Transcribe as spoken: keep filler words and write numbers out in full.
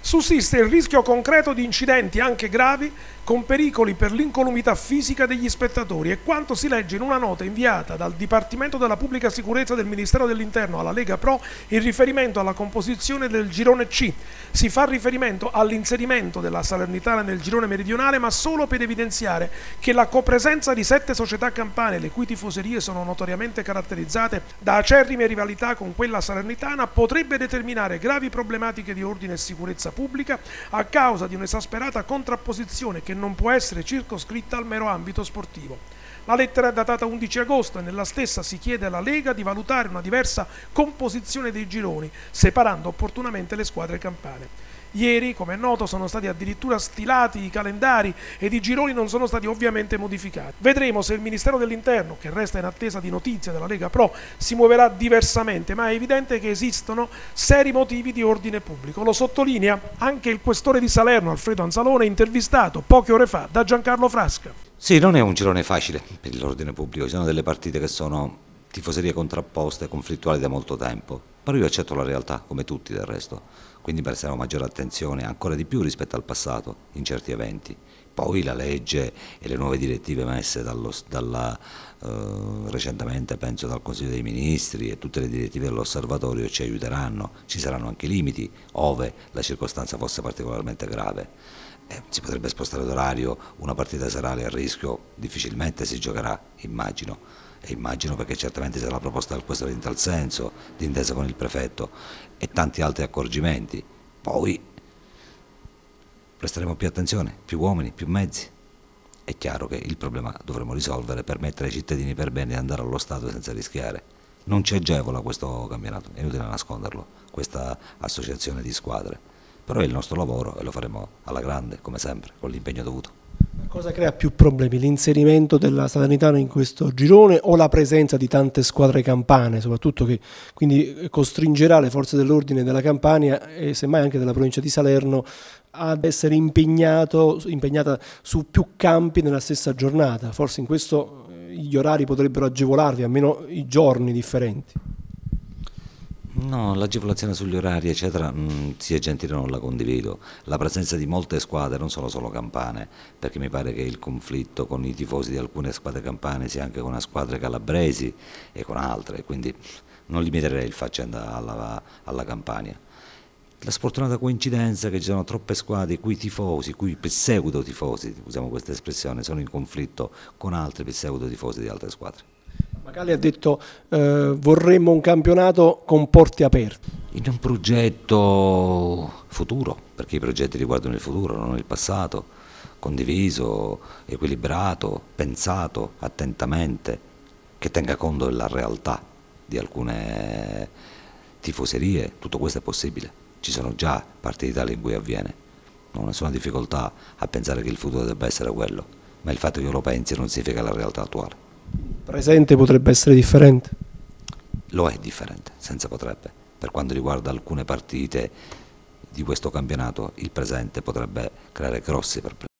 Sussiste il rischio concreto di incidenti anche gravi con pericoli per l'incolumità fisica degli spettatori, e quanto si legge in una nota inviata dal Dipartimento della Pubblica Sicurezza del Ministero dell'Interno alla Lega Pro in riferimento alla composizione del girone C. Si fa riferimento all'inserimento della Salernitana nel girone meridionale, ma solo per evidenziare che la copresenza di sette società campane, le cui tifoserie sono notoriamente caratterizzate da acerrime rivalità con quella salernitana, potrebbe determinare gravi problematiche di ordine e sicurezza pubblica a causa di un'esasperata contrapposizione che non può essere circoscritta al mero ambito sportivo. La lettera è datata undici agosto e nella stessa si chiede alla Lega di valutare una diversa composizione dei gironi, separando opportunamente le squadre campane. Ieri, come è noto, sono stati addirittura stilati i calendari ed i gironi non sono stati ovviamente modificati. Vedremo se il Ministero dell'Interno, che resta in attesa di notizie dalla Lega Pro, si muoverà diversamente, ma è evidente che esistono seri motivi di ordine pubblico. Lo sottolinea anche il questore di Salerno, Alfredo Anzalone, intervistato poche ore fa da Giancarlo Frasca. Sì, non è un girone facile per l'ordine pubblico, ci sono delle partite che sono tifoserie contrapposte, conflittuali da molto tempo, però io accetto la realtà, come tutti del resto, quindi presteremo maggiore attenzione, ancora di più rispetto al passato, in certi eventi. Poi la legge e le nuove direttive messe dallo, dalla, eh, recentemente, penso, dal Consiglio dei Ministri, e tutte le direttive dell'Osservatorio ci aiuteranno, ci saranno anche limiti, ove la circostanza fosse particolarmente grave. Eh, si potrebbe spostare d'orario, una partita serale a rischio difficilmente si giocherà, immagino. E immagino perché certamente sarà proposta dal questore in tal senso, d'intesa con il prefetto, e tanti altri accorgimenti. Poi presteremo più attenzione, più uomini, più mezzi. È chiaro che il problema dovremo risolvere per mettere ai cittadini per bene di andare allo stadio senza rischiare. Non ci agevola questo campionato, è inutile nasconderlo, questa associazione di squadre. Però è il nostro lavoro e lo faremo alla grande, come sempre, con l'impegno dovuto. Cosa crea più problemi? L'inserimento della Salernitana in questo girone o la presenza di tante squadre campane, soprattutto che quindi costringerà le forze dell'ordine della Campania e semmai anche della provincia di Salerno ad essere impegnato, impegnata su più campi nella stessa giornata? Forse in questo gli orari potrebbero agevolarvi, almeno i giorni differenti. No, l'agevolazione sugli orari eccetera, mh, sia gentile, non la condivido. La presenza di molte squadre, non sono solo campane, perché mi pare che il conflitto con i tifosi di alcune squadre campane sia anche con le squadre calabresi e con altre, quindi non limiterei il faccenda alla, alla Campania. La sfortunata coincidenza che ci sono troppe squadre i cui tifosi, cui pseudo tifosi, usiamo questa espressione, sono in conflitto con altri pseudo tifosi di altre squadre. Magali ha detto eh, vorremmo un campionato con porte aperte. In un progetto futuro, perché i progetti riguardano il futuro, non il passato, condiviso, equilibrato, pensato attentamente, che tenga conto della realtà di alcune tifoserie, tutto questo è possibile. Ci sono già partite d'Italia in cui avviene, non ho nessuna difficoltà a pensare che il futuro debba essere quello, ma il fatto che io lo pensi non significa la realtà attuale. Presente potrebbe essere differente? Lo è differente, senza potrebbe. Per quanto riguarda alcune partite di questo campionato, il presente potrebbe creare grossi problemi.